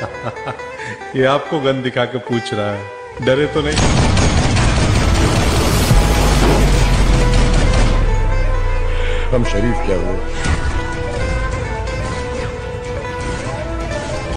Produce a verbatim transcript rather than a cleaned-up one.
ये आपको गन दिखा के पूछ रहा है, डरे तो नहीं? हम शरीफ क्या हुए,